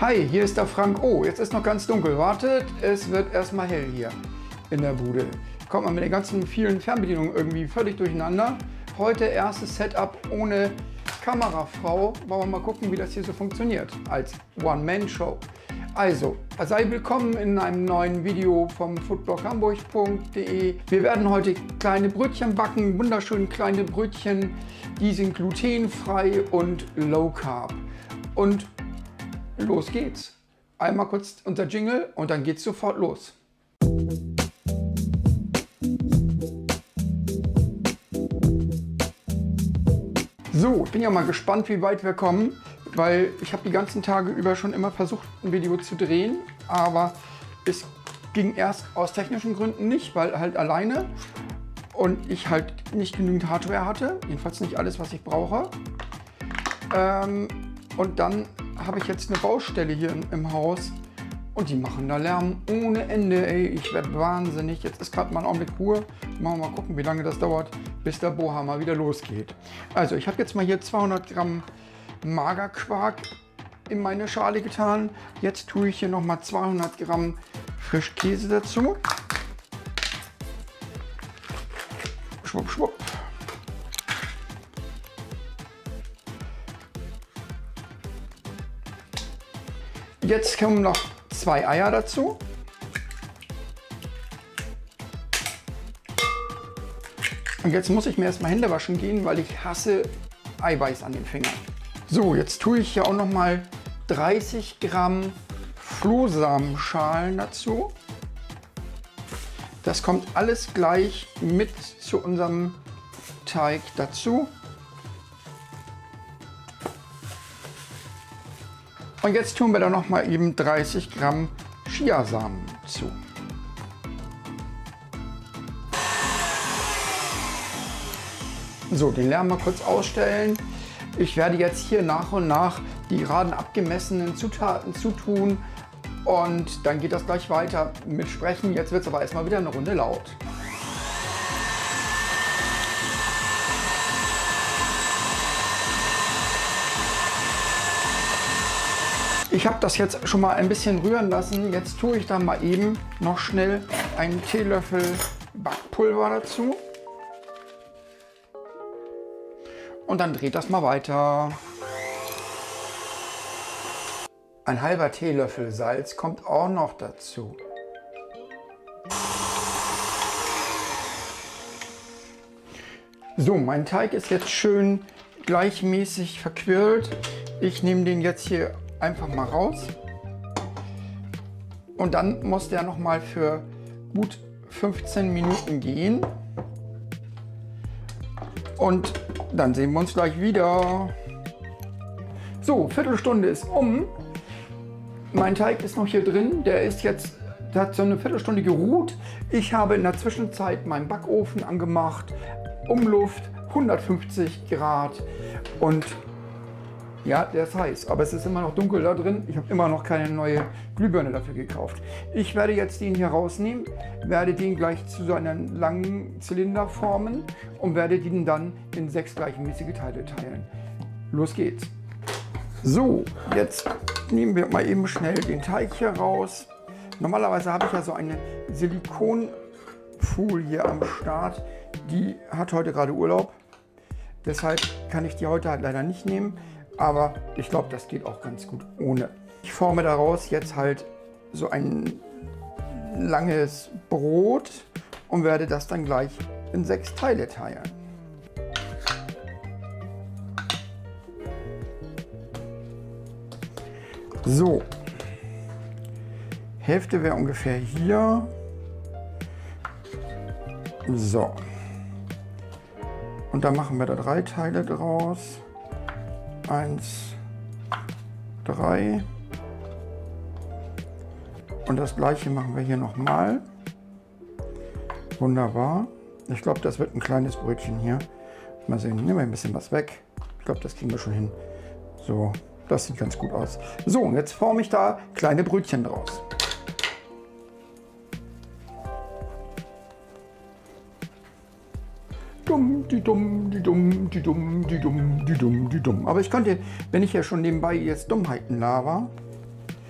Hi, hier ist der Frank. Oh, jetzt ist noch ganz dunkel. Wartet, es wird erstmal hell hier in der Bude. Kommt man mit den ganzen vielen Fernbedienungen irgendwie völlig durcheinander. Heute erstes Setup ohne Kamerafrau. Wollen wir mal gucken, wie das hier so funktioniert als One-Man-Show. Also, sei willkommen in einem neuen Video vom foodbloghamburg.de. Wir werden heute kleine Brötchen backen, wunderschön kleine Brötchen. Die sind glutenfrei und low carb. Und los geht's. Einmal kurz unser Jingle und dann geht's sofort los. So, ich bin ja mal gespannt, wie weit wir kommen, weil ich habe die ganzen Tage über schon immer versucht, ein Video zu drehen, aber es ging erst aus technischen Gründen nicht, weil halt alleine und ich halt nicht genügend Hardware hatte, jedenfalls nicht alles, was ich brauche. Und dann habe ich jetzt eine Baustelle hier im Haus und die machen da Lärm ohne Ende. Ey, ich werde wahnsinnig. Jetzt ist gerade mal ein Augenblick Ruhe. Machen wir mal gucken, wie lange das dauert, bis der Bohrhammer wieder losgeht. Also ich habe jetzt mal hier 200 Gramm Magerquark in meine Schale getan. Jetzt tue ich hier noch mal 200 Gramm Frischkäse dazu. Schwupp, schwupp. Jetzt kommen noch 2 Eier dazu. Und jetzt muss ich mir erstmal Hände waschen gehen, weil ich hasse Eiweiß an den Fingern. So, jetzt tue ich hier auch noch mal 30 Gramm Flohsamenschalen dazu. Das kommt alles gleich mit zu unserem Teig dazu. Und jetzt tun wir da noch mal eben 30 Gramm Chiasamen zu. So, den Lärm mal kurz ausstellen. Ich werde jetzt hier nach und nach die geraden abgemessenen Zutaten zutun und dann geht das gleich weiter mit Sprechen. Jetzt wird es aber erstmal wieder eine Runde laut. Ich habe das jetzt schon mal ein bisschen rühren lassen. Jetzt tue ich da mal eben noch schnell einen Teelöffel Backpulver dazu. Und dann dreht das mal weiter. Ein halber Teelöffel Salz kommt auch noch dazu. So, mein Teig ist jetzt schön gleichmäßig verquirlt. Ich nehme den jetzt hier einfach mal raus und dann muss der noch mal für gut 15 Minuten gehen und dann sehen wir uns gleich wieder. So, Viertelstunde ist um. Mein Teig ist noch hier drin, der hat so eine Viertelstunde geruht. Ich habe in der Zwischenzeit meinen Backofen angemacht, Umluft 150 Grad und ja, der ist heiß, aber es ist immer noch dunkel da drin. Ich habe immer noch keine neue Glühbirne dafür gekauft. Ich werde jetzt den hier rausnehmen, werde den gleich zu so einer langen Zylinder formen und werde den dann in 6 gleichmäßige Teile teilen. Los geht's. So, jetzt nehmen wir mal eben schnell den Teig hier raus. Normalerweise habe ich ja so eine Silikonfolie am Start. Die hat heute gerade Urlaub. Deshalb kann ich die heute halt leider nicht nehmen. Aber ich glaube, das geht auch ganz gut ohne. Ich forme daraus jetzt halt so ein langes Brot und werde das dann gleich in 6 Teile teilen. So, Hälfte wäre ungefähr hier. So, und dann machen wir da 3 Teile draus. 1, 3 und das gleiche machen wir hier nochmal. Wunderbar. Ich glaube, das wird ein kleines Brötchen hier. Mal sehen, nehmen wir ein bisschen was weg. Ich glaube, das kriegen wir schon hin. So, das sieht ganz gut aus. So, und jetzt forme ich da kleine Brötchen draus. Aber ich könnte, wenn ich ja schon nebenbei jetzt Dummheiten laber,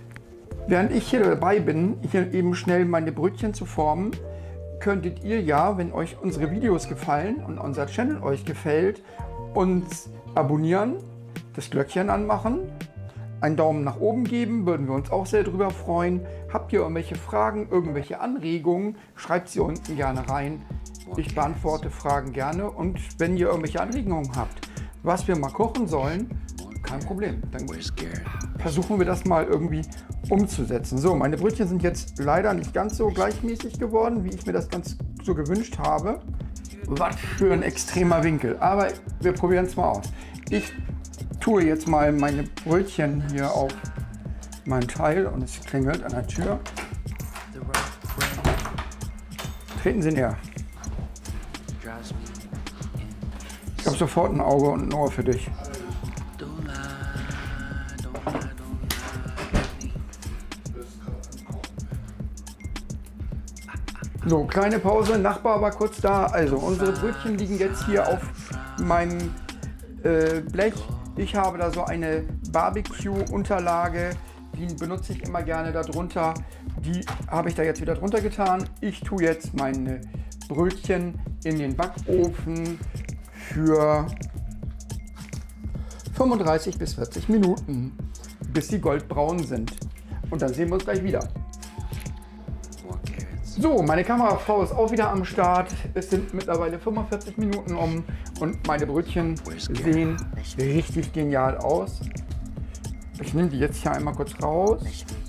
Während ich hier dabei bin, hier eben schnell meine Brötchen zu formen, könntet ihr ja, wenn euch unsere Videos gefallen und unser Channel euch gefällt, uns abonnieren, das Glöckchen anmachen, einen Daumen nach oben geben, würden wir uns auch sehr drüber freuen. Habt ihr irgendwelche Fragen, irgendwelche Anregungen, schreibt sie unten gerne rein. Ich beantworte Fragen gerne und wenn ihr irgendwelche Anregungen habt, was wir mal kochen sollen, kein Problem. Dann versuchen wir das mal irgendwie umzusetzen. So, meine Brötchen sind jetzt leider nicht ganz so gleichmäßig geworden, wie ich mir das ganz so gewünscht habe. Was für ein extremer Winkel. Aber wir probieren es mal aus. Ich tue jetzt mal meine Brötchen hier auf mein Teil und es klingelt an der Tür. Treten Sie näher. Ich habe sofort ein Auge und ein Ohr für dich. So, kleine Pause, Nachbar war kurz da. Also, unsere Brötchen liegen jetzt hier auf meinem Blech. Ich habe da so eine Barbecue-Unterlage, die benutze ich immer gerne darunter. Die habe ich da jetzt wieder drunter getan. Ich tue jetzt meine Brötchen in den Backofen für 35 bis 40 Minuten, bis sie goldbraun sind. Und dann sehen wir uns gleich wieder. So, meine Kamerafrau ist auch wieder am Start. Es sind mittlerweile 45 Minuten um und meine Brötchen sehen richtig genial aus. Ich nehme die jetzt hier einmal kurz raus.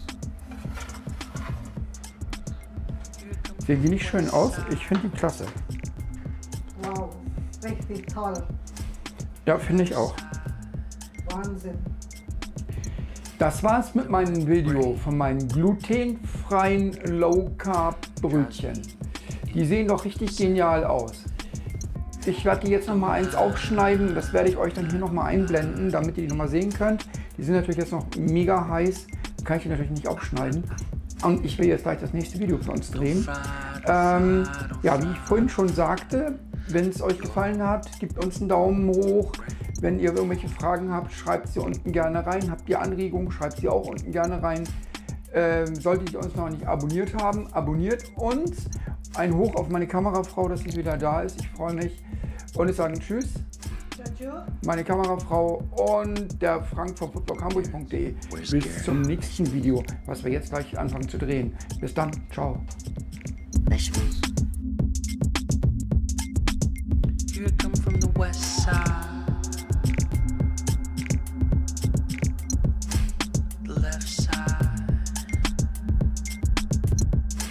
Sehen die nicht schön aus? Ich finde die klasse. Wow, richtig toll. Ja, finde ich auch. Wahnsinn. Das war's mit meinem Video von meinen glutenfreien Low Carb Brötchen. Die sehen doch richtig genial aus. Ich werde die jetzt noch mal eins aufschneiden. Das werde ich euch dann hier noch mal einblenden, damit ihr die noch mal sehen könnt. Die sind natürlich jetzt noch mega heiß. Kann ich die natürlich nicht aufschneiden. Und ich will jetzt gleich das nächste Video für uns drehen. Ja, wie ich vorhin schon sagte, wenn es euch gefallen hat, gebt uns einen Daumen hoch. Wenn ihr irgendwelche Fragen habt, schreibt sie unten gerne rein. Habt ihr Anregungen, schreibt sie auch unten gerne rein. Solltet ihr uns noch nicht abonniert haben, abonniert uns. Ein Hoch auf meine Kamerafrau, dass sie wieder da ist. Ich freue mich. Und ich sage Tschüss. Meine Kamerafrau und der Frank von foodbloghamburg.de. Bis zum nächsten Video, was wir jetzt gleich anfangen zu drehen. Bis dann. Ciao. Here come from the west side. The left side.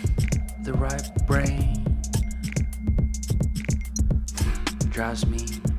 The right brain drives me